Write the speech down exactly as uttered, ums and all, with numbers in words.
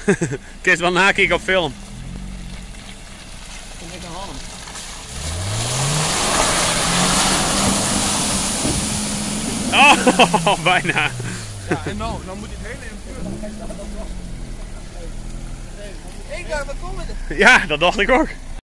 Kun je wel nakijken op film. Kom ik naar Hanem. Oh, bijna. Ja, en nou, dan moet dit hele in vuur. Ik dacht, wat komt er? Ja, dat dacht ik ook.